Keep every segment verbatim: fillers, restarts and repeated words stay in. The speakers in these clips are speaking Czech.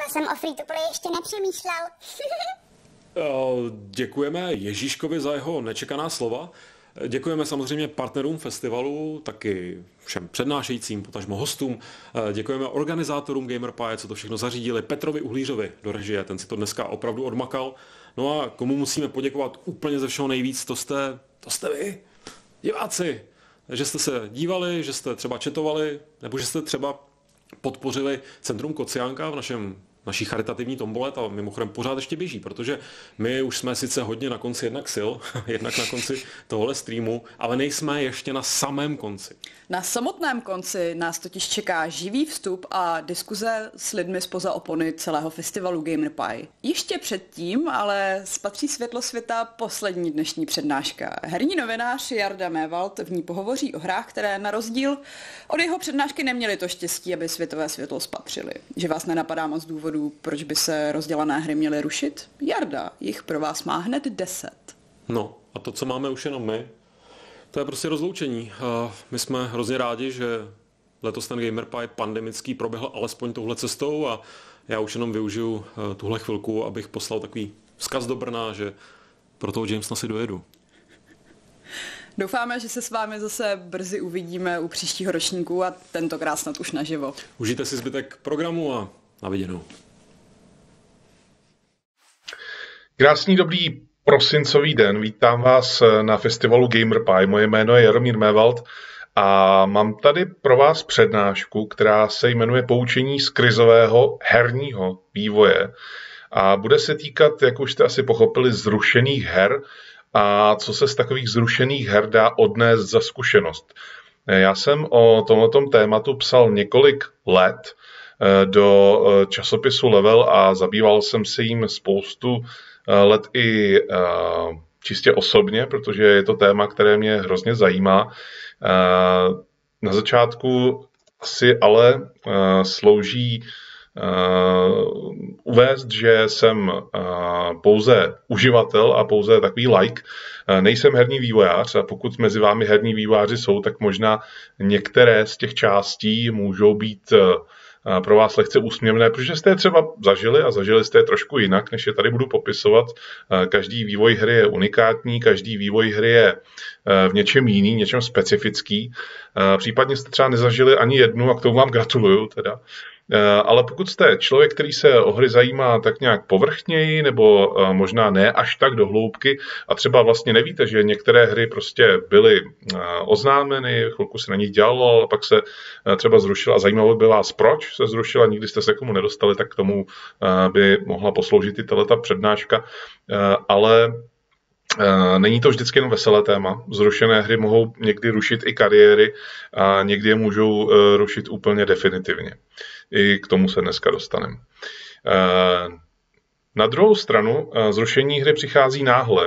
Takhle jsem o free-to-play ještě nepřemýšlel. Děkujeme Ježíškovi za jeho nečekaná slova. Děkujeme samozřejmě partnerům festivalu, taky všem přednášejícím, potažmo hostům. Děkujeme organizátorům GamerPie, co to všechno zařídili, Petrovi Uhlířovi do režie, ten si to dneska opravdu odmakal. No a komu musíme poděkovat úplně ze všeho nejvíc, to jste, to jste vy, diváci. Že jste se dívali, že jste třeba četovali, nebo že jste třeba podpořili Centrum Kociánka v našem naší charitativní tombole, a mimochodem pořád ještě běží, protože my už jsme sice hodně na konci jednak sil, jednak na konci tohohle streamu, ale nejsme ještě na samém konci. Na samotném konci nás totiž čeká živý vstup a diskuze s lidmi spoza opony celého festivalu GamerPie. Ještě předtím ale spatří světlo světa poslední dnešní přednáška. Herní novinář Jarda Mévald v ní pohovoří o hrách, které na rozdíl od jeho přednášky neměly to štěstí, aby světové světlo spatřili. Že vás nenapadá moc důvodů, proč by se rozdělané hry měly rušit? Jarda jich pro vás má hned deset. No a to, co máme už jenom my, to je prostě rozloučení. My jsme hrozně rádi, že letos ten GamerPie pandemický proběhl alespoň touhle cestou a já už jenom využiju tuhle chvilku, abych poslal takový vzkaz do Brna, že pro toho Jamesa si dojedu. Doufáme, že se s vámi zase brzy uvidíme u příštího ročníku a tentokrát snad už naživo. Užijte si zbytek programu a na viděnou. Krásný dobrý prosincový den, vítám vás na festivalu GamerPie. Moje jméno je Jaromír Mévald a mám tady pro vás přednášku, která se jmenuje Poučení z krizového herního vývoje. A bude se týkat, jak už jste asi pochopili, zrušených her a co se z takových zrušených her dá odnést za zkušenost. Já jsem o tomhletom tématu psal několik let do časopisu Level a zabýval jsem se jim spoustu let i čistě osobně, protože je to téma, které mě hrozně zajímá. Na začátku asi ale slouží uvést, že jsem pouze uživatel a pouze takový like. Nejsem herní vývojář a pokud mezi vámi herní vývojáři jsou, tak možná některé z těch částí můžou být pro vás lehce úsměvné, protože jste je třeba zažili a zažili jste je trošku jinak, než je tady budu popisovat. Každý vývoj hry je unikátní, každý vývoj hry je v něčem jiný, něčem specifický. Případně jste třeba nezažili ani jednu a k tomu vám gratuluju teda. Ale pokud jste člověk, který se o hry zajímá tak nějak povrchněji nebo možná ne až tak do hloubky a třeba vlastně nevíte, že některé hry prostě byly oznámeny, chvilku se na nich dělalo, ale pak se třeba zrušila a zajímalo by vás, proč se zrušila, nikdy jste se k tomu nedostali, tak k tomu by mohla posloužit i tato přednáška, ale není to vždycky jenom veselé téma. Zrušené hry mohou někdy rušit i kariéry a někdy je můžou rušit úplně definitivně. I k tomu se dneska dostaneme. Na druhou stranu zrušení hry přichází náhle.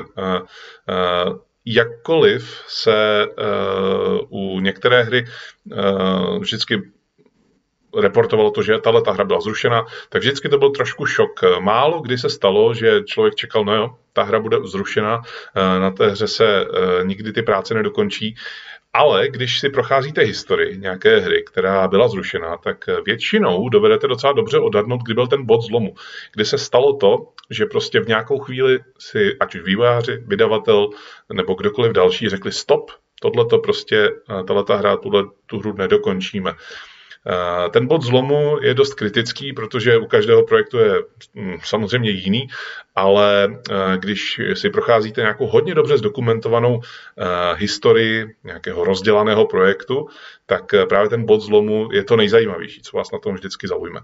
Jakkoliv se u některé hry vždycky reportovalo to, že tahle ta hra byla zrušena, tak vždycky to byl trošku šok. Málo kdy se stalo, že člověk čekal, no jo, ta hra bude zrušena, na té hře se nikdy ty práce nedokončí, ale když si procházíte historii nějaké hry, která byla zrušena, tak většinou dovedete docela dobře odhadnout, kdy byl ten bod zlomu, kdy se stalo to, že prostě v nějakou chvíli si, ať už vývojáři, vydavatel nebo kdokoliv další řekli stop, tohleto prostě, tahleta hra, tuhle, tu hru nedokončíme. Ten bod zlomu je dost kritický, protože u každého projektu je samozřejmě jiný, ale když si procházíte nějakou hodně dobře zdokumentovanou historii nějakého rozdělaného projektu, tak právě ten bod zlomu je to nejzajímavější, co vás na tom vždycky zaujme.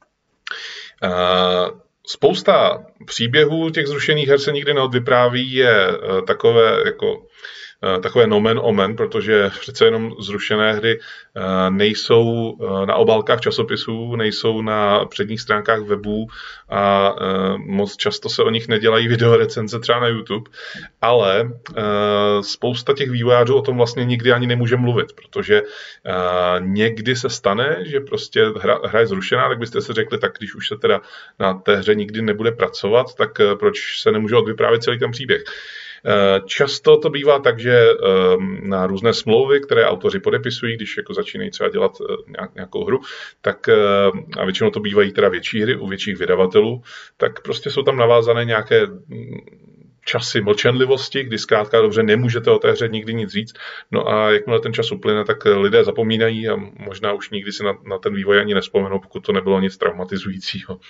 Spousta příběhů těch zrušených her se nikdy neodvypráví, je takové jako takové nomen omen, protože přece jenom zrušené hry nejsou na obálkách časopisů, nejsou na předních stránkách webů a moc často se o nich nedělají videorecenze třeba na YouTube, ale spousta těch vývojářů o tom vlastně nikdy ani nemůže mluvit, protože někdy se stane, že prostě hra, hra je zrušená, tak byste si řekli, tak když už se teda na té hře nikdy nebude pracovat, tak proč se nemůže odvyprávět celý ten příběh. Často to bývá tak, že na různé smlouvy, které autoři podepisují, když jako začínají třeba dělat nějakou hru, tak a většinou to bývají teda větší hry u větších vydavatelů, tak prostě jsou tam navázané nějaké časy mlčenlivosti, kdy zkrátka dobře nemůžete o té hře nikdy nic říct. No a jakmile ten čas uplyne, tak lidé zapomínají a možná už nikdy si na, na ten vývoj ani nevzpomenou, pokud to nebylo nic traumatizujícího.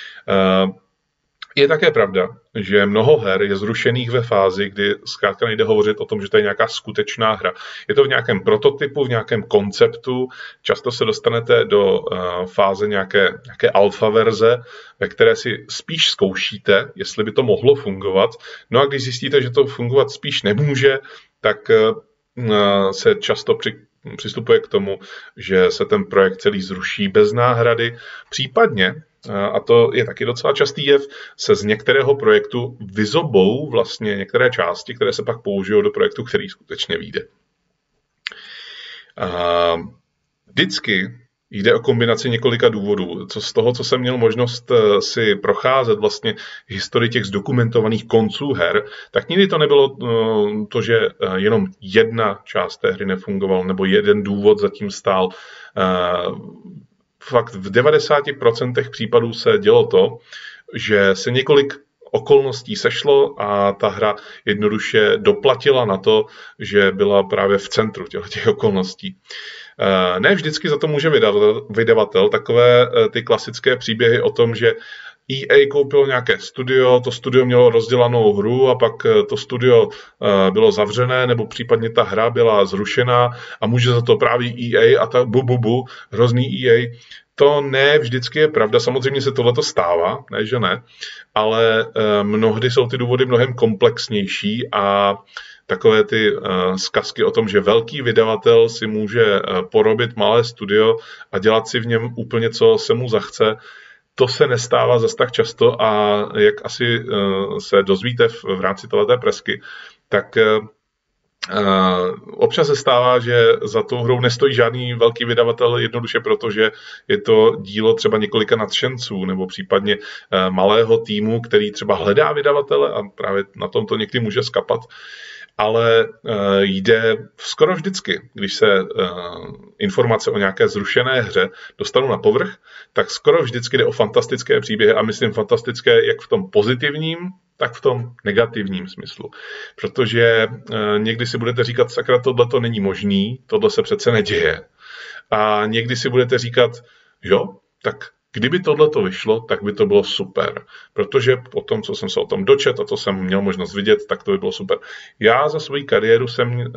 Je také pravda, že mnoho her je zrušených ve fázi, kdy zkrátka nejde hovořit o tom, že to je nějaká skutečná hra. Je to v nějakém prototypu, v nějakém konceptu, často se dostanete do uh, fáze nějaké, nějaké alfa verze, ve které si spíš zkoušíte, jestli by to mohlo fungovat. No a když zjistíte, že to fungovat spíš nemůže, tak uh, se často při přistupuje k tomu, že se ten projekt celý zruší bez náhrady, případně, a to je taky docela častý jev, se z některého projektu vyzobou vlastně některé části, které se pak použijou do projektu, který skutečně vyjde. Vždycky jde o kombinaci několika důvodů. Co z toho, co jsem měl možnost si procházet vlastně historii těch zdokumentovaných konců her, tak nikdy to nebylo to, že jenom jedna část té hry nefungovala, nebo jeden důvod zatím stál. Fakt v devadesáti procentech případů se dělo to, že se několik okolností sešlo a ta hra jednoduše doplatila na to, že byla právě v centru těch okolností. Ne vždycky za to může vydavatel, takové ty klasické příběhy o tom, že E A koupilo nějaké studio, to studio mělo rozdělanou hru a pak to studio bylo zavřené, nebo případně ta hra byla zrušená a může za to právě E A a ta bu, bu, bu, hrozný E A. To ne vždycky je pravda, samozřejmě se tohleto stává, ne že ne, ale mnohdy jsou ty důvody mnohem komplexnější a takové ty uh, zkazky o tom, že velký vydavatel si může uh, porobit malé studio a dělat si v něm úplně, co se mu zachce, to se nestává zas tak často a jak asi uh, se dozvíte v, v rámci této presky, tak uh, Uh, občas se stává, že za tou hrou nestojí žádný velký vydavatel jednoduše proto, že je to dílo třeba několika nadšenců nebo případně uh, malého týmu, který třeba hledá vydavatele a právě na tom to někdy může skapat. Ale uh, jde skoro vždycky, když se uh, informace o nějaké zrušené hře dostanou na povrch, tak skoro vždycky jde o fantastické příběhy a myslím fantastické jak v tom pozitivním, tak v tom negativním smyslu. Protože uh, někdy si budete říkat, sakra, tohle to není možný, tohle se přece neděje. A někdy si budete říkat, jo, tak kdyby tohle to vyšlo, tak by to bylo super. Protože po tom, co jsem se o tom dočet a co jsem měl možnost vidět, tak to by bylo super. Já za svou kariéru jsem uh,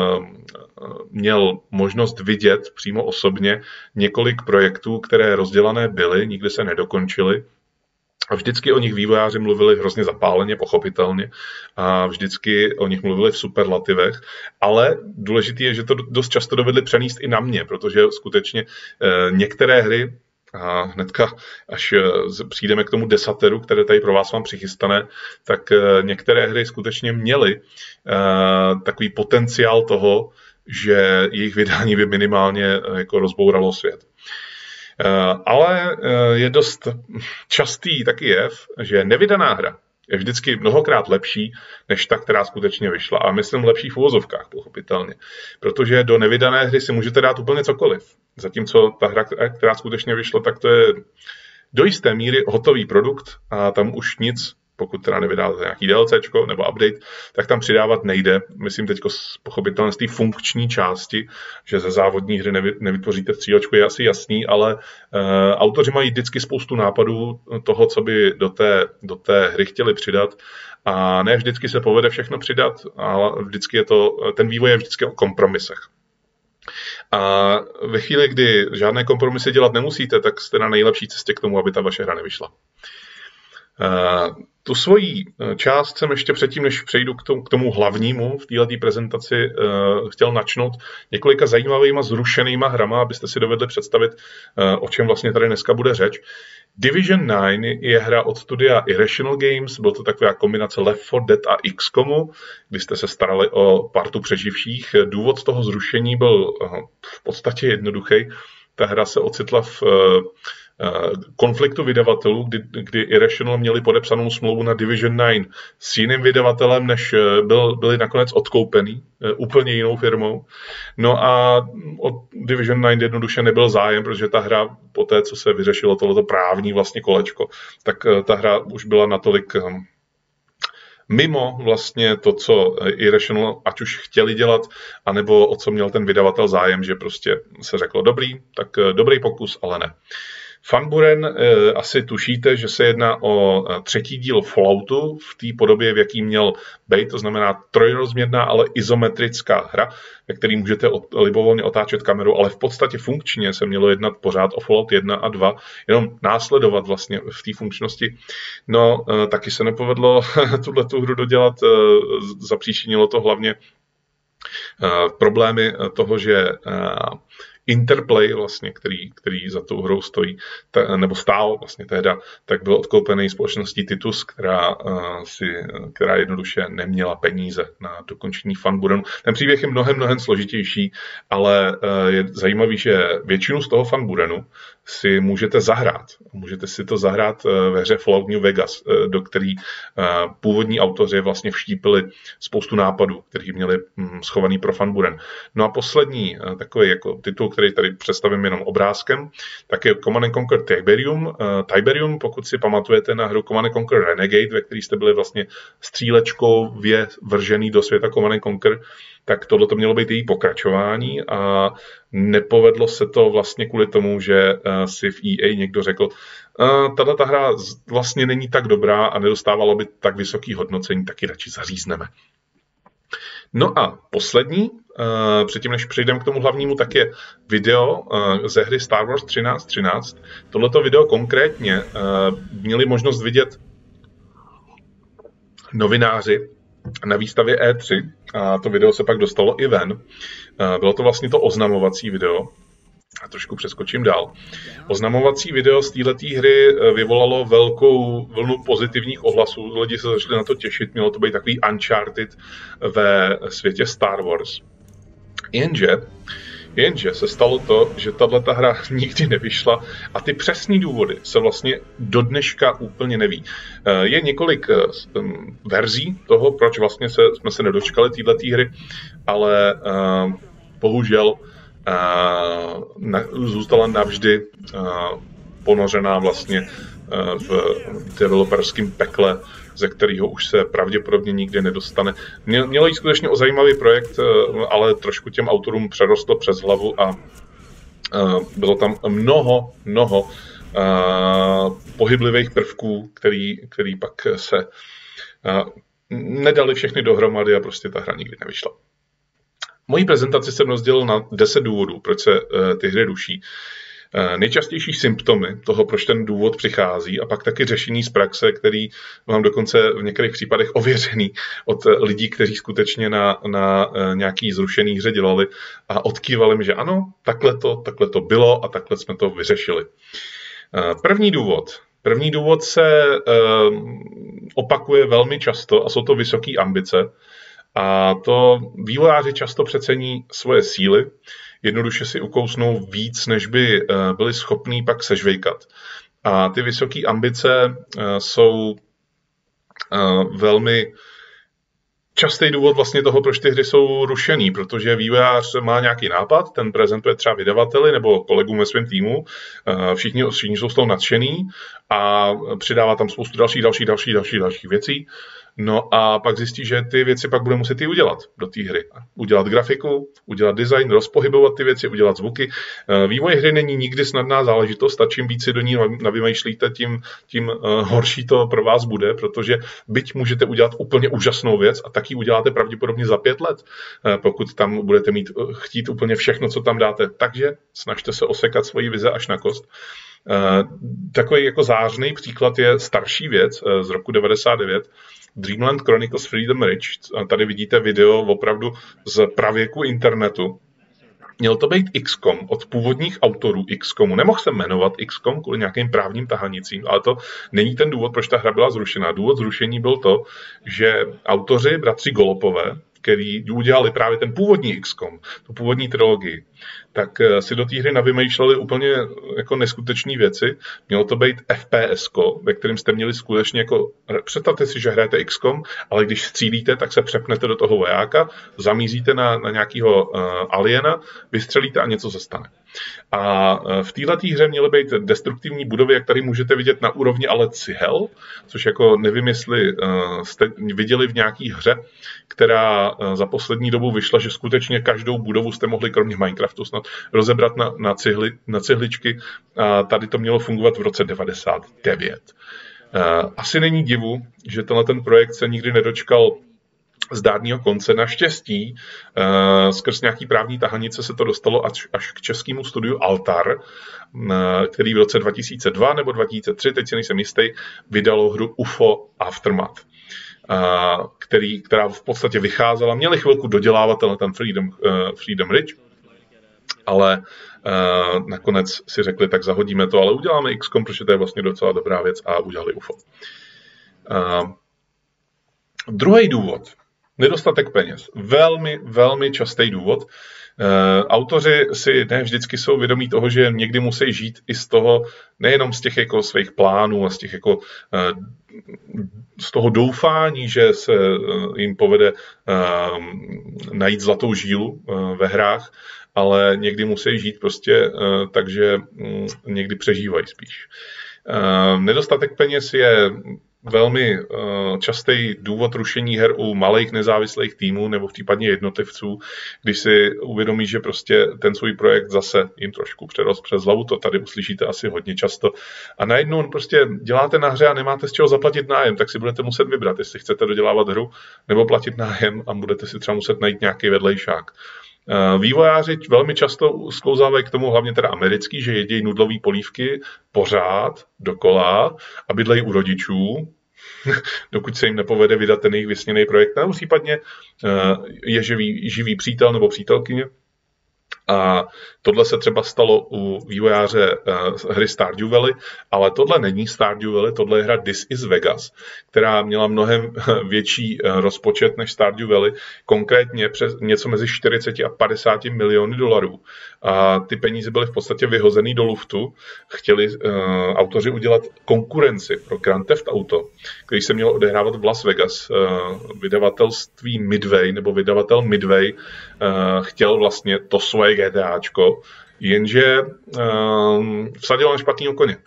měl možnost vidět přímo osobně několik projektů, které rozdělané byly, nikdy se nedokončily. A vždycky o nich vývojáři mluvili hrozně zapáleně, pochopitelně. A vždycky o nich mluvili v superlativech. Ale důležité je, že to dost často dovedli přenést i na mě, protože skutečně uh, některé hry a hnedka, až přijdeme k tomu desateru, které tady pro vás mám přichystané, tak některé hry skutečně měly uh, takový potenciál toho, že jejich vydání by minimálně jako rozbouralo svět. Uh, ale uh, je dost častý taky jev, že nevydaná hra je vždycky mnohokrát lepší, než ta, která skutečně vyšla. A myslím lepší v uvozovkách, pochopitelně. Protože do nevydané hry si můžete dát úplně cokoliv. Zatímco ta hra, která skutečně vyšla, tak to je do jisté míry hotový produkt a tam už nic, pokud teda nevydáte nějaký DLCčko nebo update, tak tam přidávat nejde. Myslím teď pochopitelně z té funkční části, že ze závodní hry nevy, nevytvoříte střílečku, je asi jasný, ale uh, autoři mají vždycky spoustu nápadů toho, co by do té, do té hry chtěli přidat. A ne vždycky se povede všechno přidat, ale vždycky je to, ten vývoj je vždycky o kompromisech. A ve chvíli, kdy žádné kompromisy dělat nemusíte, tak jste na nejlepší cestě k tomu, aby ta vaše hra nevyšla. Uh, tu svoji část jsem ještě předtím, než přejdu k tomu, k tomu hlavnímu v této prezentaci, uh, chtěl načnout několika zajímavýma zrušenýma hrama, abyste si dovedli představit, uh, o čem vlastně tady dneska bude řeč. Division devět je hra od studia Irrational Games, byl to taková kombinace Left four Dead a X COMu, kdy jste se starali o partu přeživších. Důvod toho zrušení byl uh, v podstatě jednoduchý. Ta hra se ocitla v uh, konfliktu vydavatelů, kdy, kdy Irrational měli podepsanou smlouvu na Division devět s jiným vydavatelem, než byl, byli nakonec odkoupený úplně jinou firmou. No a od Division devět jednoduše nebyl zájem, protože ta hra po té, co se vyřešilo tohleto právní vlastně kolečko, tak ta hra už byla natolik mimo vlastně to, co Irrational ať už chtěli dělat, anebo o co měl ten vydavatel zájem, že prostě se řeklo dobrý, tak dobrý pokus, ale ne. Funburen, eh, asi tušíte, že se jedná o třetí díl Falloutu v té podobě, v jaký měl být, to znamená trojrozměrná, ale izometrická hra, ve který můžete od, libovolně otáčet kameru, ale v podstatě funkčně se mělo jednat pořád o Fallout jedna a dva, jenom následovat vlastně v té funkčnosti. No, eh, taky se nepovedlo tuhletu hru dodělat, eh, zapříčinilo to hlavně eh, problémy toho, že eh, Interplay, vlastně, který, který za tou hrou stojí, ta, nebo stál vlastně tehda, tak byl odkoupený společností Titus, která, uh, si, která jednoduše neměla peníze na dokončení Funburenu. Ten příběh je mnohem, mnohem složitější, ale uh, je zajímavý, že většinu z toho Funburenu si můžete zahrát. Můžete si to zahrát ve hře Fallout New Vegas, do který původní autoři vlastně vštípili spoustu nápadů, který měli schovaný pro Funburen. No a poslední takový jako titul, který tady představím jenom obrázkem, tak je Command and Conquer Tiberium. Tiberium, pokud si pamatujete na hru Command and Conquer Renegade, ve který jste byli vlastně střílečkově vržený do světa Command and Conquer, tak tohle to mělo být její pokračování a nepovedlo se to vlastně kvůli tomu, že si v E A někdo řekl, tato ta hra vlastně není tak dobrá a nedostávalo by tak vysoký hodnocení, taky radši zařízneme. No a poslední, předtím než přejdeme k tomu hlavnímu, tak je video ze hry Star Wars třináct třináct. Tohleto video konkrétně měli možnost vidět novináři na výstavě E tři a to video se pak dostalo i ven. Bylo to vlastně to oznamovací video. A trošku přeskočím dál. Oznamovací video z této hry vyvolalo velkou vlnu pozitivních ohlasů. Lidi se začali na to těšit, mělo to být takový Uncharted ve světě Star Wars. Jenže, jenže se stalo to, že tato hra nikdy nevyšla a ty přesný důvody se vlastně do dneška úplně neví. Je několik verzí toho, proč vlastně se, jsme se nedočkali této hry, ale uh, bohužel Uh, na, zůstala navždy uh, ponořená vlastně uh, v developerském pekle, ze kterého už se pravděpodobně nikdy nedostane. Mělo jít skutečně o zajímavý projekt, uh, ale trošku těm autorům přerostlo přes hlavu a uh, bylo tam mnoho, mnoho uh, pohyblivých prvků, který, který pak se uh, nedali všechny dohromady a prostě ta hra nikdy nevyšla. Mojí prezentaci jsem rozdělil na deset důvodů, proč se uh, ty hry ruší. Uh, nejčastější symptomy toho, proč ten důvod přichází a pak taky řešení z praxe, který mám dokonce v některých případech ověřený od uh, lidí, kteří skutečně na, na uh, nějaký zrušený hře dělali a odkývali mi, že ano, takhle to, takhle to bylo a takhle jsme to vyřešili. Uh, první důvod. První důvod se uh, opakuje velmi často a jsou to vysoké ambice. A to vývojáři často přecení svoje síly, jednoduše si ukousnou víc, než by byli schopní pak sežvejkat. A ty vysoké ambice jsou velmi častý důvod vlastně toho, proč ty hry jsou rušený, protože vývojář má nějaký nápad, ten prezentuje třeba vydavateli nebo kolegům ve svém týmu, všichni, všichni jsou z toho nadšený a přidává tam spoustu dalších, dalších, dalších, dalších, dalších věcí. No a pak zjistí, že ty věci pak bude muset i udělat do té hry. Udělat grafiku, udělat design, rozpohybovat ty věci, udělat zvuky. Vývoj hry není nikdy snadná záležitost a čím víc si do ní navymýšlíte, tím, tím horší to pro vás bude, protože byť můžete udělat úplně úžasnou věc a taky uděláte pravděpodobně za pět let, pokud tam budete mít chtít úplně všechno, co tam dáte. Takže snažte se osekat svoji vize až na kost. Takový jako zářný příklad je starší věc z roku devadesát devět, Dreamland Chronicles Freedom Ridge. Tady vidíte video opravdu z pravěku internetu. Měl to být X COM od původních autorů X COMu. Nemohl jsem jmenovat X COM kvůli nějakým právním tahanicím, ale to není ten důvod, proč ta hra byla zrušena. Důvod zrušení byl to, že autoři, bratři Golopové, který udělali právě ten původní X COM, tu původní trilogii, tak si do té hry navymýšleli úplně jako neskutečné věci. Mělo to být F P S ko, ve kterém jste měli skutečně jako, představte si, že hrajete X COM, ale když střílíte, tak se přepnete do toho vojáka, zamíříte na, na nějakého uh, aliena, vystřelíte a něco se stane. A v této hře měly být destruktivní budovy, jak tady můžete vidět na úrovni ale cihel, což jako nevím, jestli uh, jste viděli v nějaký hře, která uh, za poslední dobu vyšla, že skutečně každou budovu jste mohli kromě Minecraftu snad rozebrat na, na, cihli, na cihličky. A tady to mělo fungovat v roce devadesát devět. Uh, asi není divu, že tenhle ten projekt se nikdy nedočkal zdárného konce. Naštěstí uh, skrz nějaký právní tahanice se to dostalo až, až k českému studiu Altar, uh, který v roce dva tisíce dva nebo dva tisíce tři, teď si nejsem jistý, vydalo hru U F O Aftermath, uh, který, která v podstatě vycházela. Měli chvilku dodělávat ten Freedom, uh, Freedom Ridge, ale uh, nakonec si řekli, tak zahodíme to, ale uděláme X COM, protože to je vlastně docela dobrá věc a udělali U F O. Uh, druhý důvod. Nedostatek peněz. Velmi, velmi častý důvod. E, autoři si ne vždycky jsou vědomí toho, že někdy musí žít i z toho, nejenom z těch jako svých plánů a z těch jako e, z toho doufání, že se jim povede e, najít zlatou žílu e, ve hrách, ale někdy musí žít prostě e, takže m, někdy přežívají spíš. E, nedostatek peněz je velmi uh, častý důvod rušení her u malých nezávislých týmů nebo případně jednotlivců, když si uvědomí, že prostě ten svůj projekt zase jim trošku přerost přes hlavu, to tady uslyšíte asi hodně často. A najednou prostě děláte na hře a nemáte z čeho zaplatit nájem, tak si budete muset vybrat, jestli chcete dodělávat hru nebo platit nájem a budete si třeba muset najít nějaký vedlejšák. Vývojáři velmi často sklouzávají k tomu, hlavně teda americký, že jedějí nudlový polívky pořád, dokola a bydlejí u rodičů, dokud se jim nepovede vydat ten jejich vysněný projekt, nebo případně je živý, živý přítel nebo přítelkyně. A tohle se třeba stalo u vývojáře uh, hry Stardew Valley, ale tohle není Stardew Valley, tohle je hra This is Vegas, která měla mnohem větší uh, rozpočet než Stardew Valley, konkrétně přes něco mezi čtyřicet a padesát miliony dolarů. A ty peníze byly v podstatě vyhozený do luftu. Chtěli uh, autoři udělat konkurenci pro Grand Theft Auto, který se měl odehrávat v Las Vegas. Uh, vydavatelství Midway, nebo vydavatel Midway, uh, chtěl vlastně to svoje GTAčko, jenže um, vsadil na špatného koně.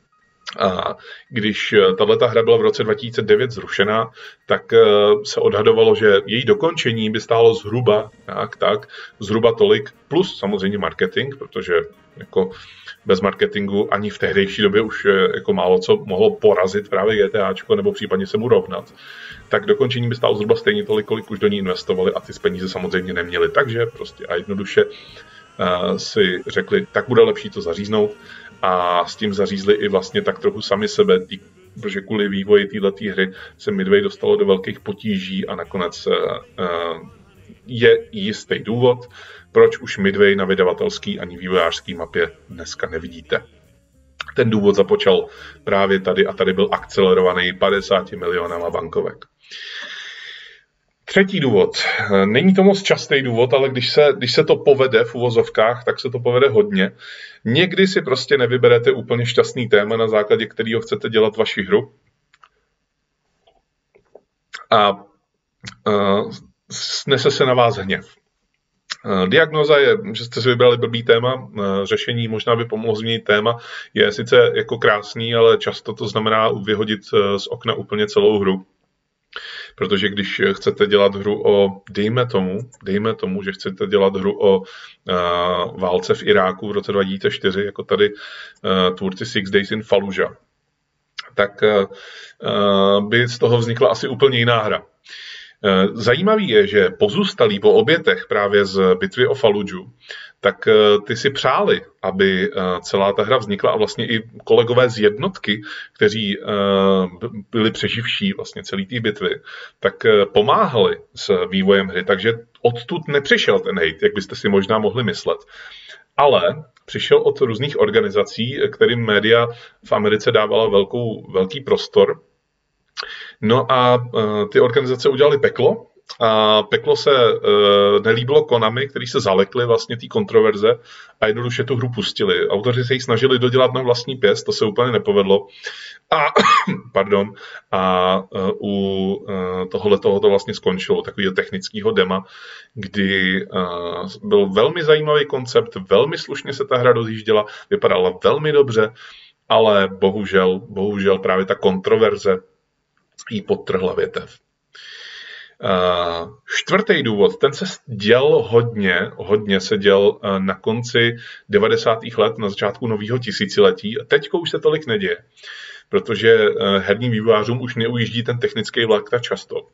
A když tato hra byla v roce dva tisíce devět zrušena, tak uh, se odhadovalo, že její dokončení by stálo zhruba tak, tak, zhruba tolik, plus samozřejmě marketing, protože jako bez marketingu ani v tehdejší době už jako málo co mohlo porazit právě GTAčko nebo případně se mu rovnat. Tak dokončení by stálo zhruba stejně tolik, kolik už do ní investovali a ty peníze samozřejmě neměli. Takže prostě a jednoduše uh, si řekli, tak bude lepší to zaříznout a s tím zařízli i vlastně tak trochu sami sebe, tý, protože kvůli vývoji této hry se Midway dostalo do velkých potíží a nakonec uh, uh, je jistý důvod, proč už Midway na vydavatelský ani vývojářský mapě dneska nevidíte. Ten důvod započal právě tady a tady byl akcelerovaný padesáti milionama bankovek. Třetí důvod. Není to moc častý důvod, ale když se, když se to povede v uvozovkách, tak se to povede hodně. Někdy si prostě nevyberete úplně šťastný téma, na základě kterého chcete dělat vaši hru. A uh, snese se na vás hněv. Diagnóza je, že jste si vybrali blbý téma, řešení možná by pomohlo změnit téma, je sice jako krásný, ale často to znamená vyhodit z okna úplně celou hru. Protože když chcete dělat hru o, dejme tomu, dejme tomu, že chcete dělat hru o uh, válce v Iráku v roce dva tisíce čtyři, jako tady uh, tvůrci Six Days in Fallujah, tak uh, by z toho vznikla asi úplně jiná hra. Zajímavý je, že pozůstalí po obětech právě z bitvy o Falluju, tak ty si přáli, aby celá ta hra vznikla a vlastně i kolegové z jednotky, kteří byli přeživší vlastně celý té bitvy, tak pomáhali s vývojem hry, takže odtud nepřišel ten hejt, jak byste si možná mohli myslet. Ale přišel od různých organizací, kterým média v Americe dávala velkou, velký prostor. No a ty organizace udělali peklo a peklo se e, nelíbilo Konami, který se zalekli vlastně té kontroverze a jednoduše tu hru pustili. Autoři se ji snažili dodělat na vlastní pěst, to se úplně nepovedlo. A, pardon, a e, u e, tohohle toho to vlastně skončilo, takového technického dema, kdy e, byl velmi zajímavý koncept, velmi slušně se ta hra rozjížděla, vypadala velmi dobře, ale bohužel, bohužel právě ta kontroverze jí podtrhla větev. Uh, čtvrtý důvod, ten se děl hodně, hodně se děl uh, na konci devadesátých let, na začátku nového tisíciletí. A teďko už se tolik neděje, protože uh, herním vývojářům už neujíždí ten technický vlak tak často.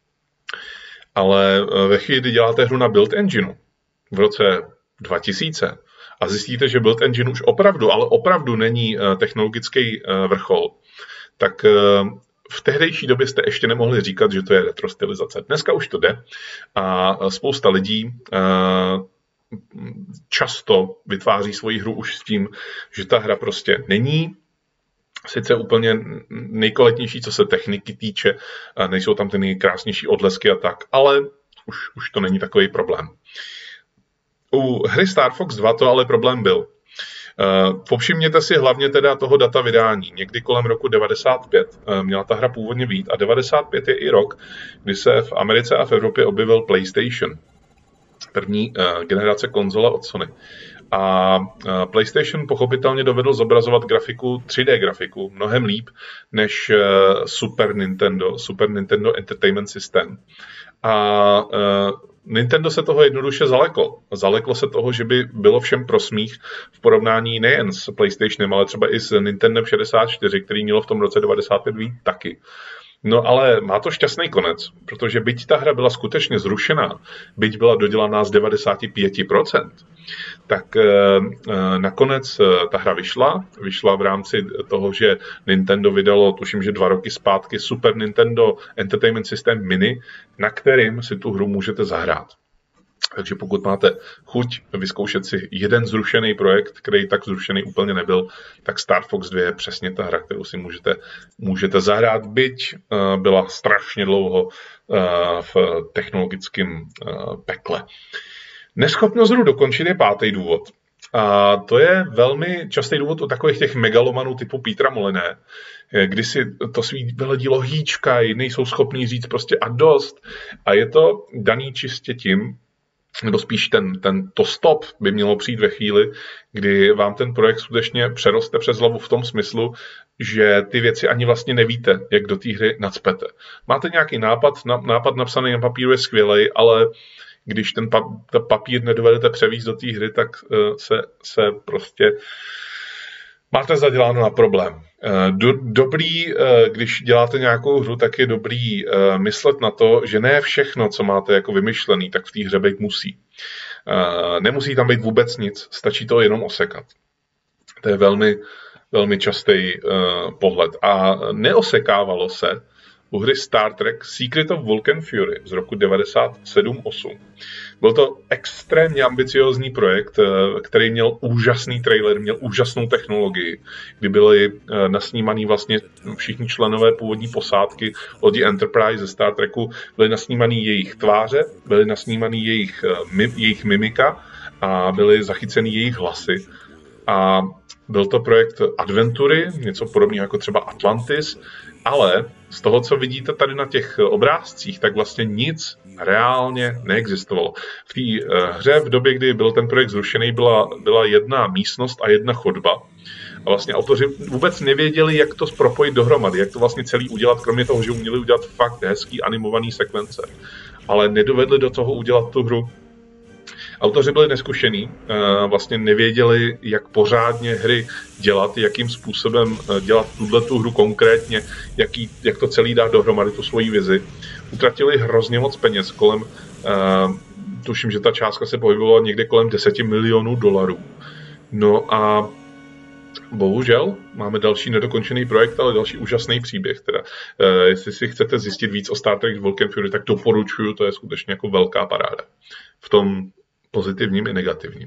Ale uh, ve chvíli, kdy děláte hru na build engineu v roce dva tisíce a zjistíte, že build engine už opravdu, ale opravdu není uh, technologický uh, vrchol, tak uh, v tehdejší době jste ještě nemohli říkat, že to je retrostylizace. Dneska už to jde a spousta lidí často vytváří svoji hru už s tím, že ta hra prostě není sice úplně nejkvalitnější, co se techniky týče, nejsou tam ty nejkrásnější odlesky a tak, ale už, už to není takový problém. U hry Star Fox dva to ale problém byl. Uh, povšimněte si hlavně teda toho data vydání. Někdy kolem roku devadesát pět uh, měla ta hra původně být a devadesát pět je i rok, kdy se v Americe a v Evropě objevil PlayStation. První uh, generace konzole od Sony. A uh, PlayStation pochopitelně dovedl zobrazovat grafiku, tři dé grafiku, mnohem líp než uh, Super Nintendo, Super Nintendo Entertainment System. A uh, Nintendo se toho jednoduše zaleklo. Zaleklo se toho, že by bylo všem pro smích v porovnání nejen s PlayStationem, ale třeba i s Nintendo šedesát čtyři, který mělo v tom roce devadesát pět být taky. No ale má to šťastný konec, protože byť ta hra byla skutečně zrušená, byť byla dodělaná z devadesát pět procent, tak e, e, nakonec ta hra vyšla. Vyšla v rámci toho, že Nintendo vydalo, tuším, že dva roky zpátky, Super Nintendo Entertainment System Mini, na kterým si tu hru můžete zahrát. Takže pokud máte chuť vyzkoušet si jeden zrušený projekt, který tak zrušený úplně nebyl, tak Star Fox dva je přesně ta hra, kterou si můžete, můžete zahrát, byť uh, byla strašně dlouho uh, v technologickém uh, pekle. Neschopnost hru dokončit je pátý důvod. A to je velmi častý důvod u takových těch megalomanů typu Petra Molyneux, kdy si to svý veledílo hýčkají, nejsou schopní říct prostě a dost. A je to daný čistě tím, nebo spíš ten, ten to stop by mělo přijít ve chvíli, kdy vám ten projekt skutečně přeroste přes hlavu v tom smyslu, že ty věci ani vlastně nevíte, jak do té hry nacpete. Máte nějaký nápad, nápad napsaný na papíru je skvělej, ale když ten papír nedovedete převízt do té hry, tak se, se prostě máte zaděláno na problém. Dobrý, když děláte nějakou hru, tak je dobrý myslet na to, že ne všechno, co máte jako vymyšlený, tak v té hře být musí. Nemusí tam být vůbec nic, stačí to jenom osekat. To je velmi, velmi častý pohled. A neosekávalo se u hry Star Trek Secret of Vulcan Fury z roku devadesát sedm osm. Byl to extrémně ambiciózní projekt, který měl úžasný trailer, měl úžasnou technologii, kdy byly nasnímaný vlastně všichni členové původní posádky lodi Enterprise ze Star Treku, byly nasnímaný jejich tváře, byly nasnímaný jejich, jejich mimika a byly zachyceny jejich hlasy. A byl to projekt adventury, něco podobného jako třeba Atlantis, ale z toho, co vidíte tady na těch obrázcích, tak vlastně nic reálně neexistovalo. V té hře v době, kdy byl ten projekt zrušený, byla, byla jedna místnost a jedna chodba. A vlastně autoři vůbec nevěděli, jak to propojit dohromady, jak to vlastně celý udělat, kromě toho, že uměli udělat fakt hezký animovaný sekvence. Ale nedovedli do toho udělat tu hru. Autoři byli neskušení, vlastně nevěděli, jak pořádně hry dělat, jakým způsobem dělat tuto hru konkrétně, jaký, jak to celý dát dohromady, tu svoji vizi. Utratili hrozně moc peněz, kolem, tuším, že ta částka se pohybovala někde kolem deset milionů dolarů. No a bohužel máme další nedokončený projekt, ale další úžasný příběh. Teda, jestli si chcete zjistit víc o Star Trek Vulcan Fury, tak doporučuju, to je skutečně jako velká paráda. V tom pozitivním i negativním.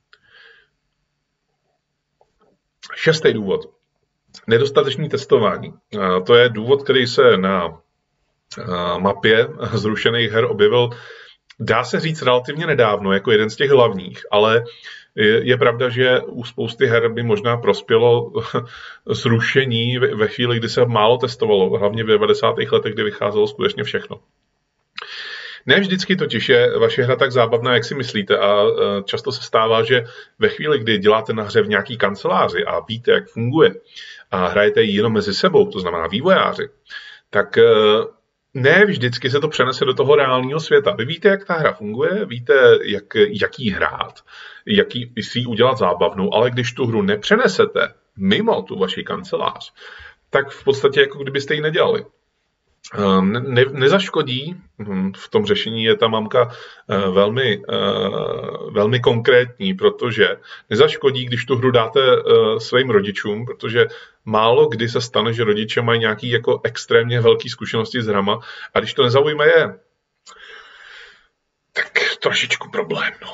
Šestý důvod. Nedostatečný testování. To je důvod, který se na mapě zrušených her objevil, dá se říct, relativně nedávno, jako jeden z těch hlavních, ale je, je pravda, že u spousty her by možná prospělo zrušení ve chvíli, kdy se málo testovalo, hlavně v devadesátých letech, kdy vycházelo skutečně všechno. Ne vždycky totiž je vaše hra tak zábavná, jak si myslíte, a často se stává, že ve chvíli, kdy děláte na hře v nějaký kanceláři a víte, jak funguje a hrajete ji jenom mezi sebou, to znamená vývojáři, tak ne vždycky se to přenese do toho reálného světa. Vy víte, jak ta hra funguje, víte, jak, jak jí hrát, jak jí, si ji udělat zábavnou, ale když tu hru nepřenesete mimo tu vaši kancelář, tak v podstatě jako kdybyste ji nedělali. Ne, nezaškodí, v tom řešení je ta mamka velmi, velmi konkrétní, protože nezaškodí, když tu hru dáte svým rodičům, protože málo kdy se stane, že rodiče mají nějaký jako extrémně velký zkušenosti s hrama a když to nezaujme je, tak trošičku problém. No.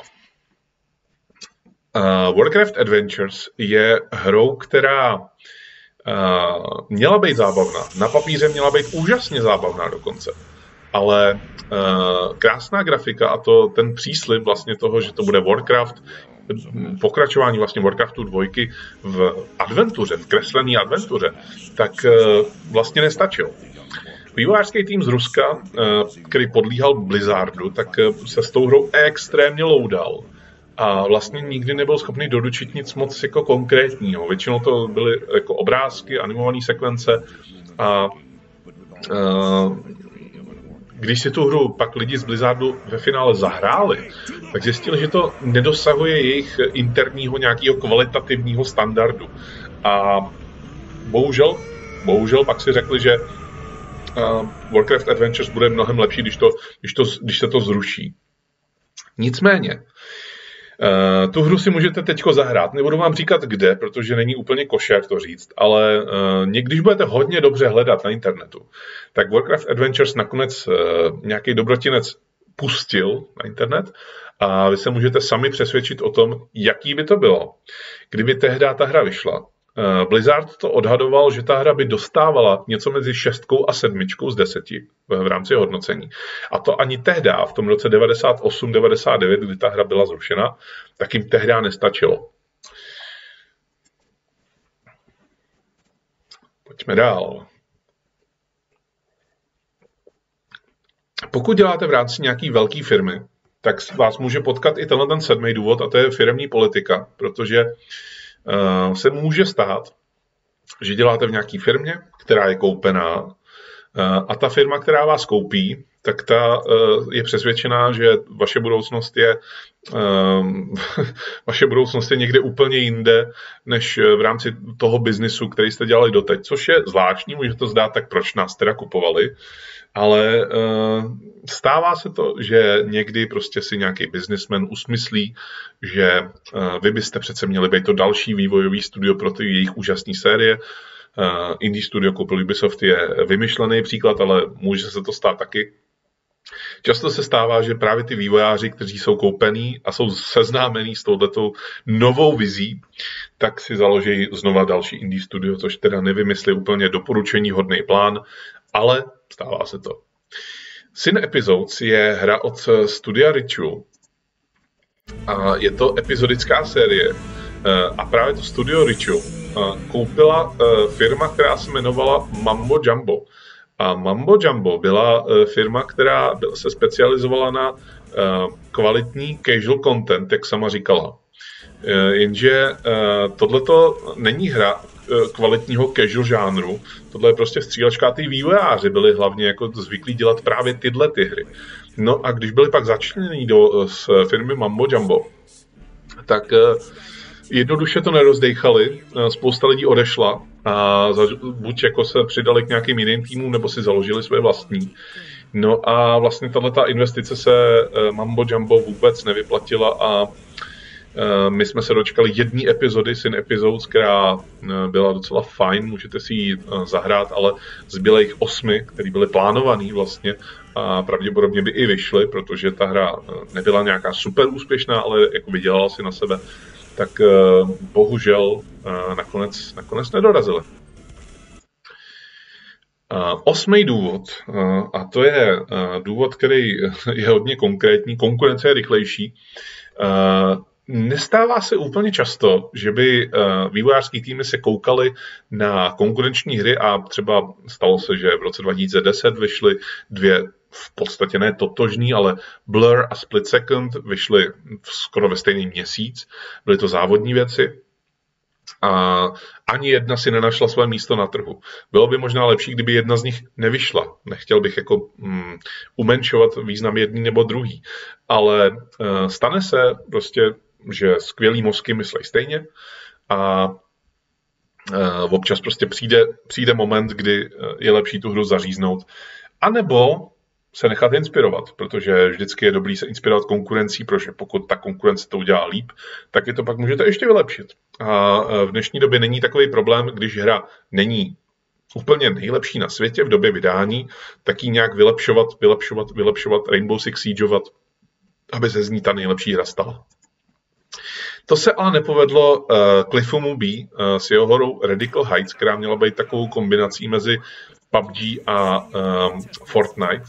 Uh, Warcraft Adventures je hrou, která Uh, měla být zábavná. Na papíře měla být úžasně zábavná dokonce. Ale uh, krásná grafika a to ten příslib vlastně toho, že to bude Warcraft, pokračování vlastně Warcraftu dvojky v adventuře, v kreslený adventuře, tak uh, vlastně nestačil. Vývojářský tým z Ruska, uh, který podlíhal Blizzardu, tak uh, se s tou hrou extrémně loudal. A vlastně nikdy nebyl schopný doručit nic moc jako konkrétního. Většinou to byly jako obrázky, animované sekvence a, a když si tu hru pak lidi z Blizzardu ve finále zahráli, tak zjistili, že to nedosahuje jejich interního nějakého kvalitativního standardu. A bohužel, bohužel pak si řekli, že Warcraft Adventures bude mnohem lepší, když, to, když, to, když se to zruší. Nicméně, Uh, tu hru si můžete teďko zahrát. Nebudu vám říkat kde, protože není úplně košer to říct, ale uh, když budete hodně dobře hledat na internetu, tak Warcraft Adventures nakonec uh, nějaký dobrotinec pustil na internet a vy se můžete sami přesvědčit o tom, jaký by to bylo, kdyby tehdy ta hra vyšla. Uh, Blizzard to odhadoval, že ta hra by dostávala něco mezi šestkou a sedmičkou z deseti v rámci hodnocení. A to ani tehdy, v tom roce devadesát osm devadesát devět, kdy ta hra byla zrušena, tak jim tehdy nestačilo. Pojďme dál. Pokud děláte v rámci nějaký velké firmy, tak vás může potkat i tenhle ten sedmý důvod, a to je firemní politika, protože Uh, se může stát, že děláte v nějaké firmě, která je koupená, uh, a ta firma, která vás koupí, tak ta uh, je přesvědčená, že vaše budoucnost je uh, vaše budoucnost je někde úplně jinde, než v rámci toho biznisu, který jste dělali doteď, což je zvláštní, může to zdát, tak proč nás teda kupovali, ale uh, stává se to, že někdy prostě si nějaký businessman usmyslí, že uh, vy byste přece měli být to další vývojový studio pro ty jejich úžasné série. Uh, Indie studio koupil Ubisoft je vymyšlený příklad, ale může se to stát taky. Často se stává, že právě ty vývojáři, kteří jsou koupení a jsou seznámení s touhletou novou vizí, tak si založí znova další indie studio, což teda nevymyslí úplně doporučení hodný plán, ale stává se to. Syn Episodes je hra od studia Ritual. A je to epizodická série. A právě to studio Ritual koupila firma, která se jmenovala Mambo Jumbo. A Mambo Jumbo byla firma, která se specializovala na kvalitní casual content, jak sama říkala. Jenže tohleto není hra kvalitního casual žánru, tohle je prostě střílečka a ty vývojáři byli hlavně jako zvyklí dělat právě tyhle ty hry. No a když byli pak začleněni do z firmy Mambo Jumbo, tak jednoduše to nerozdejchali, spousta lidí odešla a buď jako se přidali k nějakým jiným týmům, nebo si založili své vlastní. No a vlastně tato investice se Mambo Jumbo vůbec nevyplatila a my jsme se dočkali jedné epizody, Syn Episodes, která byla docela fajn, můžete si ji zahrát, ale zbylých osmi, které byly plánovaný vlastně a pravděpodobně by i vyšly, protože ta hra nebyla nějaká super úspěšná, ale jako vydělala si na sebe, tak bohužel nakonec, nakonec nedorazili. Osmý důvod, a to je důvod, který je hodně konkrétní, konkurence je rychlejší. Nestává se úplně často, že by vývojářský týmy se koukaly na konkurenční hry a třeba stalo se, že v roce dva tisíce deset vyšly dvě v podstatě ne totožný, ale Blur a Split Second vyšly skoro ve stejný měsíc. Byly to závodní věci. A ani jedna si nenašla své místo na trhu. Bylo by možná lepší, kdyby jedna z nich nevyšla. Nechtěl bych jako um, umenšovat význam jedný nebo druhý. Ale uh, stane se prostě, že skvělý mozky myslej stejně a uh, občas prostě přijde, přijde moment, kdy je lepší tu hru zaříznout. A nebo se nechat inspirovat, protože vždycky je dobrý se inspirovat konkurencí, protože pokud ta konkurence to udělá líp, tak je to pak můžete ještě vylepšit. A v dnešní době není takový problém, když hra není úplně nejlepší na světě v době vydání, tak ji nějak vylepšovat, vylepšovat, vylepšovat, Rainbow Six Siegeovat, aby se z ní ta nejlepší hra stala. To se ale nepovedlo uh, Cliffu Mubi uh, s jeho horou Radical Heights, která měla být takovou kombinací mezi P U B G a um, Fortnite.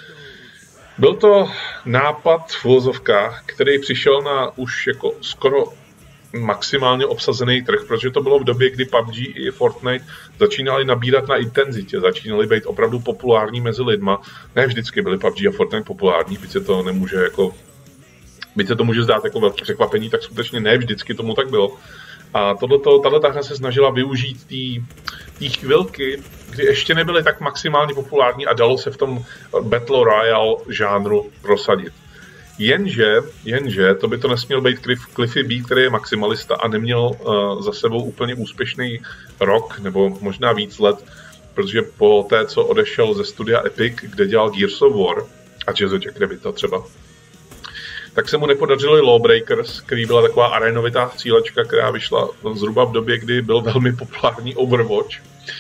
Byl to nápad v uvozovkách, který přišel na už jako skoro maximálně obsazený trh, protože to bylo v době, kdy P U B G i Fortnite začínaly nabírat na intenzitě, začínaly být opravdu populární mezi lidma. Ne vždycky byly P U B G a Fortnite populární, byť se to nemůže jako, byť se to může zdát jako velké překvapení, tak skutečně ne vždycky tomu tak bylo. A tato hra se snažila využít té chvilky, kdy ještě nebyly tak maximálně populární a dalo se v tom Battle Royale žánru prosadit. Jenže, jenže to by to nesměl být Cliff, Cliffy B, který je maximalista a neměl uh, za sebou úplně úspěšný rok nebo možná víc let, protože po té, co odešel ze studia Epic, kde dělal Gears of War a Jazz of Jack třeba, tak se mu nepodařilo Lawbreakers, který byla taková arénovitá střílečka, která vyšla zhruba v době, kdy byl velmi populární Overwatch.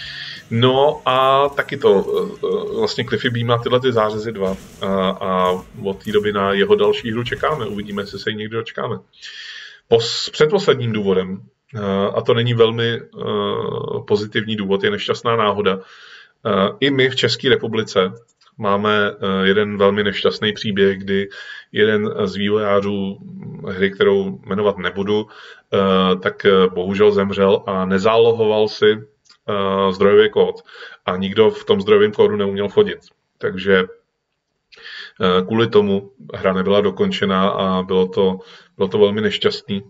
No a taky to, vlastně Cliffy B má tyhle ty zářezy dva a, a od té doby na jeho další hru čekáme, uvidíme, jestli se jí někdy dočkáme. Po, s předposledním důvodem, a to není velmi uh, pozitivní důvod, je nešťastná náhoda, uh, i my v České republice máme jeden velmi nešťastný příběh, kdy jeden z vývojářů hry, kterou jmenovat nebudu, tak bohužel zemřel a nezálohoval si zdrojový kód a nikdo v tom zdrojovém kódu neuměl chodit. Takže kvůli tomu hra nebyla dokončena a bylo to, bylo to velmi nešťastný.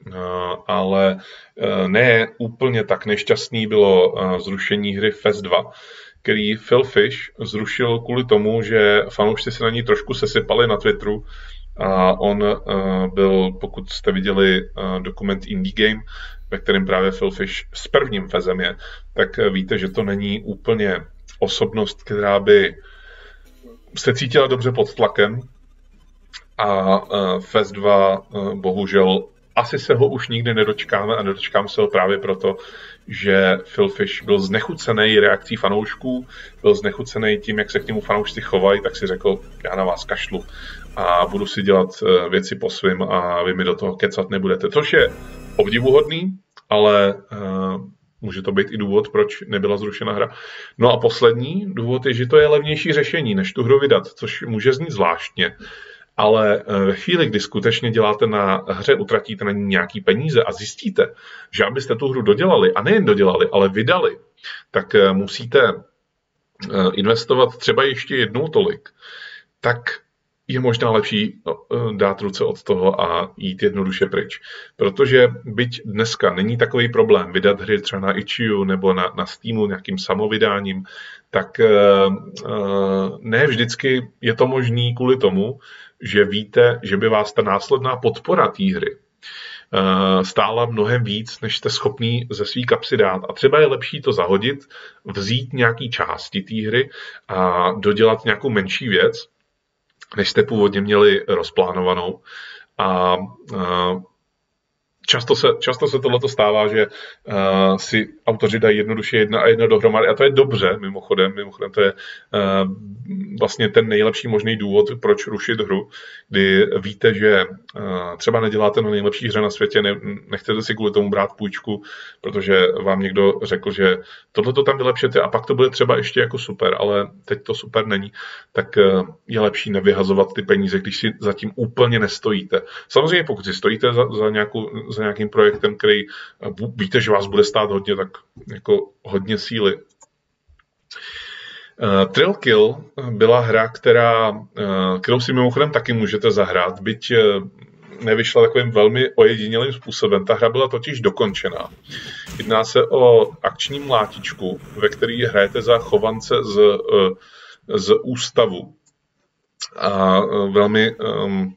Ale ne úplně tak nešťastný bylo zrušení hry F E S dva, který Phil Fish zrušil kvůli tomu, že fanoušci se na ní trošku sesypali na Twitteru a on uh, byl, pokud jste viděli uh, dokument Indie Game, ve kterém právě Phil Fish s prvním Fezem je, tak uh, víte, že to není úplně osobnost, která by se cítila dobře pod tlakem a uh, F E S dva uh, bohužel asi se ho už nikdy nedočkáme a nedočkám se ho právě proto, že Phil Fish byl znechucený reakcí fanoušků, byl znechucený tím, jak se k němu fanoušci chovají, tak si řekl, já na vás kašlu a budu si dělat věci po svým a vy mi do toho kecat nebudete. Což je obdivuhodný, ale uh, může to být i důvod, proč nebyla zrušena hra. No a poslední důvod je, že to je levnější řešení, než tu hru vydat, což může znít zvláštně. Ale ve chvíli, kdy skutečně děláte na hře, utratíte na ní nějaký peníze a zjistíte, že abyste tu hru dodělali, a nejen dodělali, ale vydali, tak musíte investovat třeba ještě jednou tolik, tak je možná lepší dát ruce od toho a jít jednoduše pryč. Protože byť dneska není takový problém vydat hry třeba na itch.io nebo na, na Steamu nějakým samovydáním, tak ne vždycky je to možný kvůli tomu, že víte, že by vás ta následná podpora té hry stála mnohem víc, než jste schopný ze svý kapsy dát. A třeba je lepší to zahodit, vzít nějaký části té hry a dodělat nějakou menší věc, než jste původně měli rozplánovanou. A Často se, často se tohleto stává, že uh, si autoři dají jednoduše jedna a jedna dohromady a to je dobře, mimochodem, mimochodem to je uh, vlastně ten nejlepší možný důvod, proč rušit hru, kdy víte, že uh, třeba neděláte na nejlepší hře na světě, ne, nechcete si kvůli tomu brát půjčku, protože vám někdo řekl, že tohleto tam vylepšete a pak to bude třeba ještě jako super, ale teď to super není, tak uh, je lepší nevyhazovat ty peníze, když si zatím úplně nestojíte. Samozřejmě pokud si stojíte za, za nějakou za nějakým projektem, který víte, že vás bude stát hodně, tak jako hodně síly. Uh, Trill Kill byla hra, která, uh, kterou si mimochodem taky můžete zahrát, byť uh, nevyšla takovým velmi ojedinělým způsobem. Ta hra byla totiž dokončená. Jedná se o akční mlátičku, ve který hrajete za chovance z, uh, z ústavu. A uh, velmi... Um,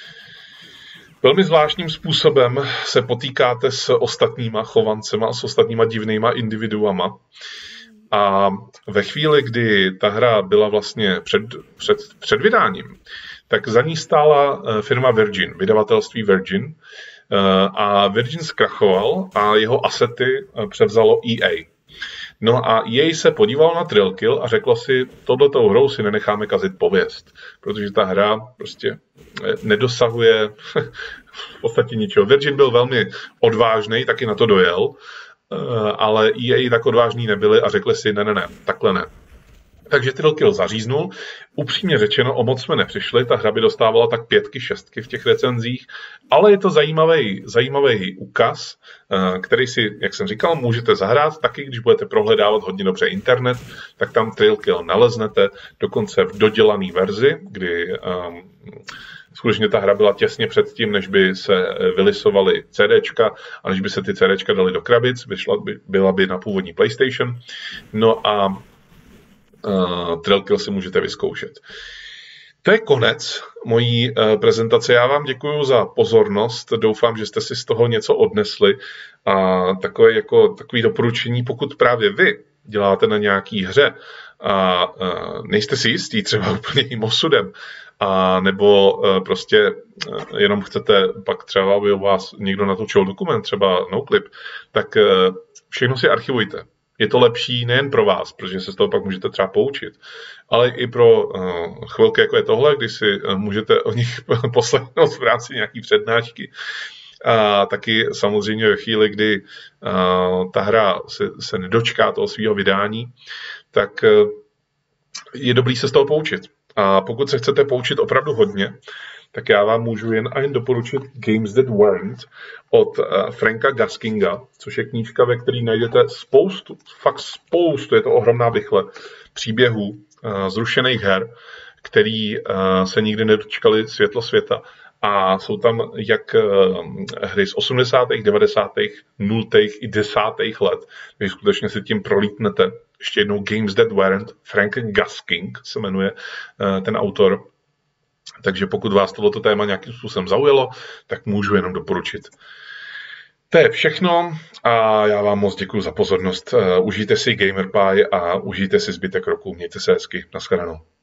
Velmi zvláštním způsobem se potýkáte s ostatníma chovancema, s ostatníma divnýma individuama. A ve chvíli, kdy ta hra byla vlastně před, před, před vydáním, tak za ní stála firma Virgin, vydavatelství Virgin. A Virgin zkrachoval a jeho asety převzalo E A. No a E A se podíval na Trill Kill a řeklo si, tohletou hrou si nenecháme kazit pověst, protože ta hra prostě nedosahuje v podstatě ničeho. Virgin byl velmi odvážný, taky na to dojel, ale E A tak odvážní nebyli a řekli si, ne, ne, ne, takhle ne. Takže Trill Kill zaříznul. Upřímně řečeno, o moc jsme nepřišli, ta hra by dostávala tak pětky, šestky v těch recenzích, ale je to zajímavý, zajímavý úkaz, který si, jak jsem říkal, můžete zahrát taky, když budete prohledávat hodně dobře internet, tak tam Trill Kill naleznete, dokonce v dodělané verzi, kdy um, skutečně ta hra byla těsně před tím, než by se vylisovaly CDčka a než by se ty CDčka daly do krabic, vyšla by, byla by na původní PlayStation. No a Uh, Trill Kill si můžete vyzkoušet. To je konec mojí uh, prezentace. Já vám děkuji za pozornost. Doufám, že jste si z toho něco odnesli. A takové jako takový doporučení, pokud právě vy děláte na nějaký hře a uh, nejste si jistí třeba úplně jím osudem, a nebo uh, prostě uh, jenom chcete pak třeba, aby u vás někdo natočil dokument, třeba Noclip, tak uh, všechno si archivujte. Je to lepší nejen pro vás, protože se z toho pak můžete třeba poučit, ale i pro uh, chvilky, jako je tohle, kdy si uh, můžete o nich poslechnout v rámci nějaký přednášky. A taky samozřejmě ve chvíli, kdy uh, ta hra se, se nedočká toho svého vydání, tak uh, je dobrý se z toho poučit. A pokud se chcete poučit opravdu hodně, tak já vám můžu jen a jen doporučit Games That Weren't od uh, Franka Gaskinga, což je knížka, ve které najdete spoustu, fakt spoustu, je to ohromná bychle, příběhů uh, zrušených her, který uh, se nikdy nedočkali světlo světa. A jsou tam jak uh, hry z osmdesátých, devadesátých, nultých i desátých let, když skutečně si tím prolítnete. Ještě jednou Games That Weren't, Frank Gasking se jmenuje uh, ten autor. Takže pokud vás tohleto téma nějakým způsobem zaujalo, tak můžu jenom doporučit. To je všechno a já vám moc děkuji za pozornost. Užijte si GamerPie a užijte si zbytek roku. Mějte se hezky. Naschledanou.